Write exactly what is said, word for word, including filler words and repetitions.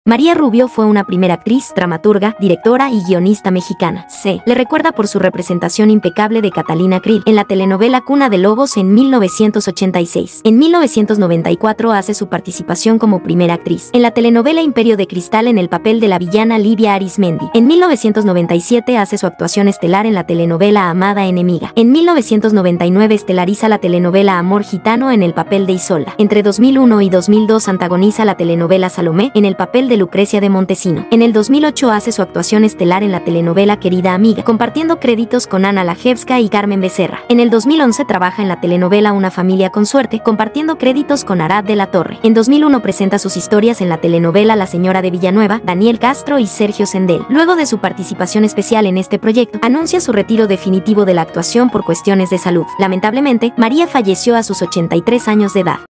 María Rubio fue una primera actriz, dramaturga, directora y guionista mexicana. Se le recuerda por su representación impecable de Catalina Krill en la telenovela Cuna de Lobos en mil novecientos ochenta y seis. En mil novecientos noventa y cuatro hace su participación como primera actriz en la telenovela Imperio de Cristal en el papel de la villana Livia Arizmendi. En mil novecientos noventa y siete hace su actuación estelar en la telenovela Amada Enemiga. En mil novecientos noventa y nueve estelariza la telenovela Amor Gitano en el papel de Isolda. Entre dos mil uno y dos mil dos antagoniza la telenovela Salomé en el papel de Lucrecia de Montesino. En el dos mil ocho hace su actuación estelar en la telenovela Querida Amiga, compartiendo créditos con Ana Lajewska y Carmen Becerra. En el dos mil once trabaja en la telenovela Una familia con suerte, compartiendo créditos con Arad de la Torre. En dos mil uno presenta sus historias en la telenovela La señora de Villanueva, Daniel Castro y Sergio Sendel. Luego de su participación especial en este proyecto, anuncia su retiro definitivo de la actuación por cuestiones de salud. Lamentablemente, María falleció a sus ochenta y tres años de edad.